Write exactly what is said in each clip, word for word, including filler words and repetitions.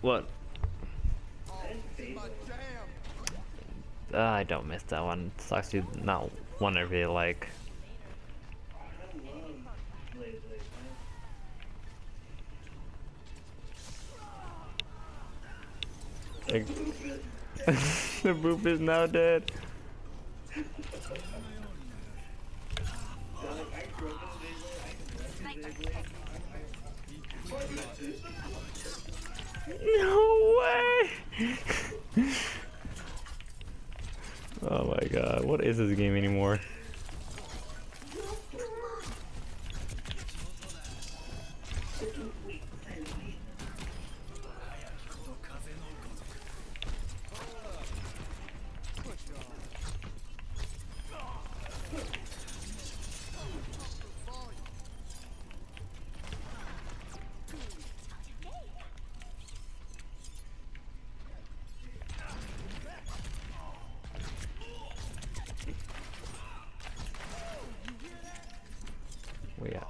What? Uh, I don't miss that one. It's actually not one I really like. Like, the boop is now dead. No way! Oh my god, what is this game anymore? We got.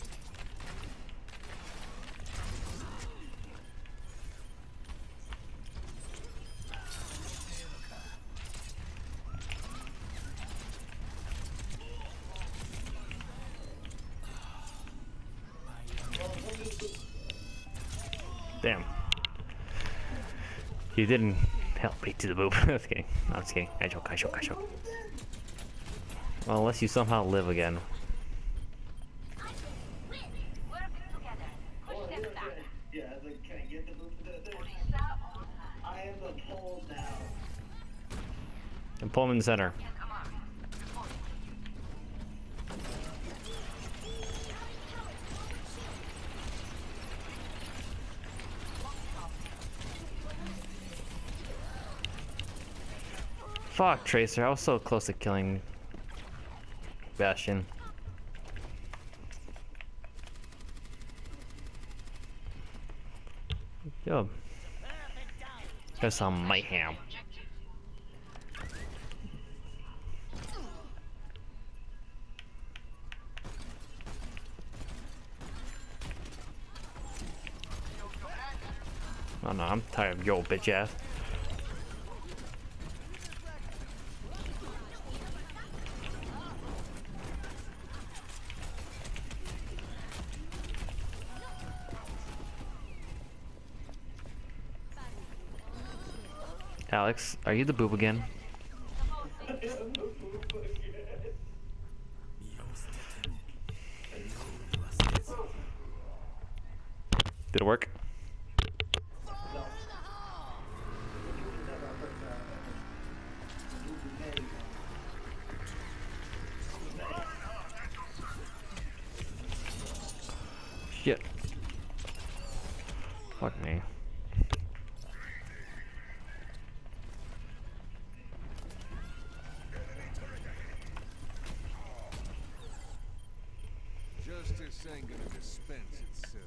Damn. You didn't help me to the boob. I'm just kidding. I'm just kidding. I joke, I joke, I joke. Well, unless you somehow live again. And pull him in the center. Fuck, Tracer. I was so close to killing Bastion. Yo. There's some mayhem. Oh no, I'm tired of your bitch ass. Alex, are you the boob again? Did it work? Shit. Fuck me. Justice ain't gonna dispense itself.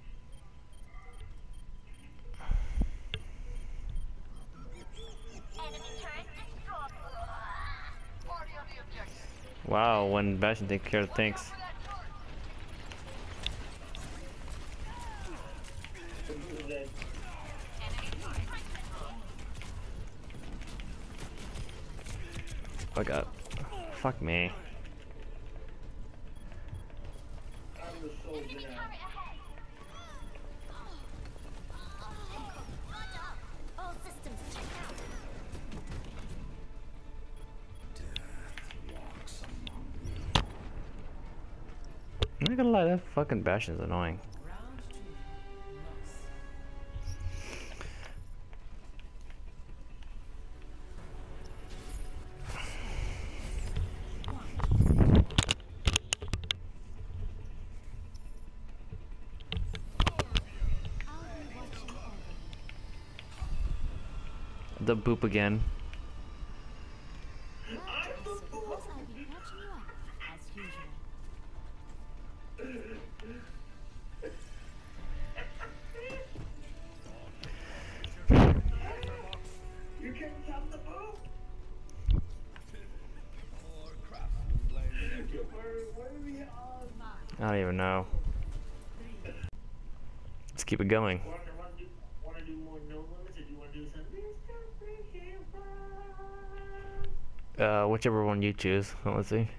Wow, when Bastion takes care of things. I got. Fuck me. I'm not gonna lie, that fucking Bastion's annoying. The boop again. You can't stop the boop. I don't even know. Let's keep it going. Want to do more Uh, whichever one you choose. Well, let's see.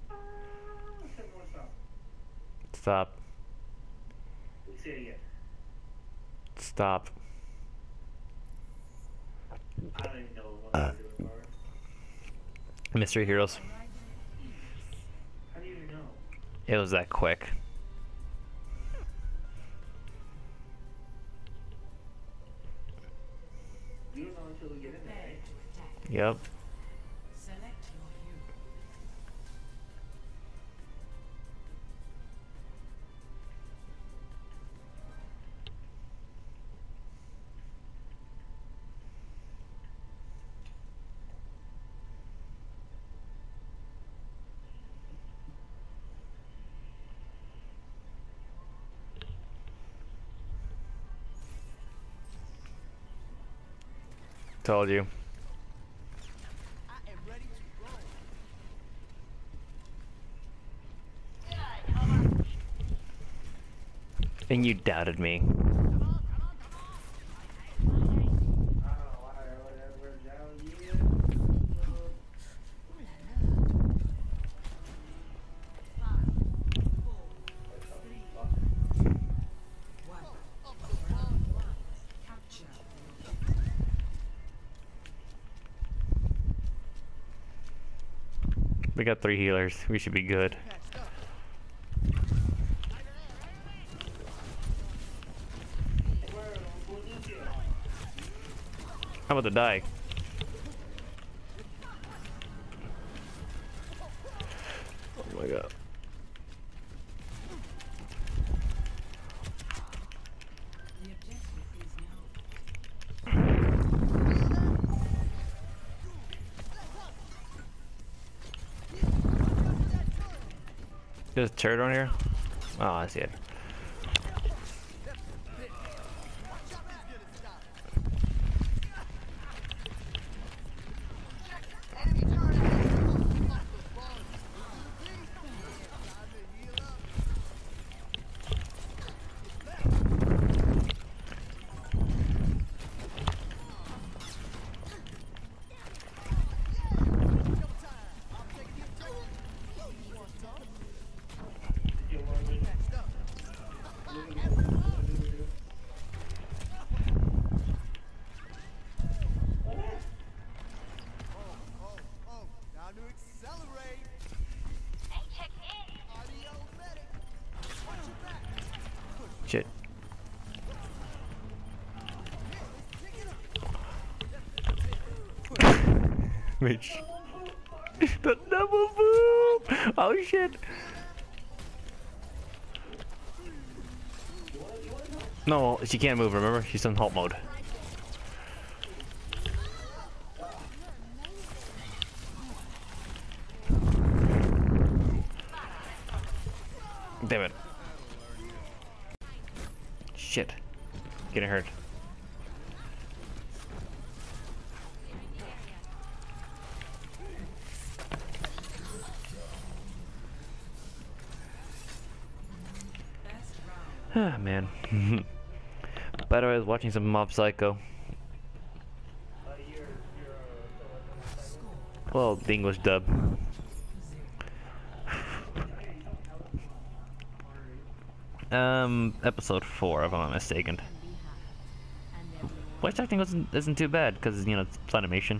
Stop. Say it again. Stop. I don't even know what I'm doing for. Mystery Heroes. How do you even know? It was that quick. You don't know until we get in there, right? Yep. Select your hero. Told you. And you doubted me. I don't know why or whatever. Down here. We got three healers. We should be good. I'm about to die. Oh my god. The objective is now. There's a turret on here? Oh, I see it. Shit. Mitch. The double boom! Oh shit! No, she can't move, remember? She's in halt mode. Damn it. Shit. Getting hurt. Ah, man. By the way, I was watching some Mob Psycho. Well, the English dub. Um, episode four, if I'm not mistaken. Voice acting wasn't isn't too bad because you know it's Funimation.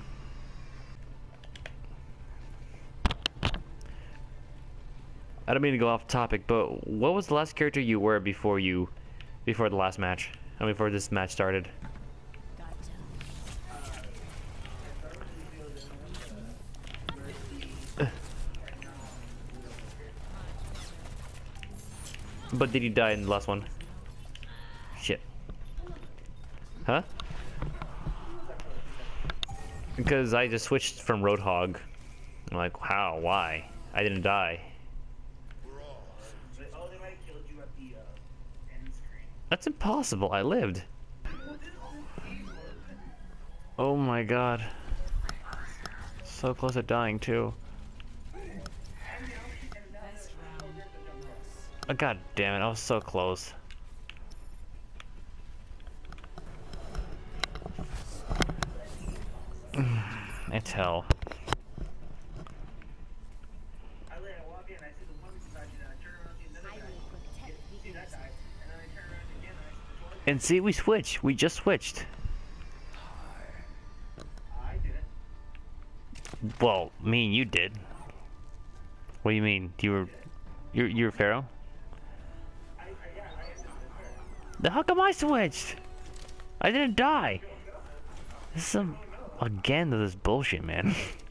I don't mean to go off topic, but what was the last character you were before you, before the last match? I mean, before this match started. But did he die in the last one? Shit. Huh? Because I just switched from Roadhog. I'm like, how? Why? I didn't die. Oh, they might have killed you at the uh, end screen. That's impossible. I lived. Oh my god. So close to dying too. Oh, god damn it, I was so close. It's hell. See, that died. And then I turned around again and I switched. And see, we switched. We just switched. I did it. Well, me and you did. What do you mean? You were, you're, you're Pharaoh? I, I, yeah, I ended it there. Then how come I switched? I didn't die. This is some, again, this bullshit, man.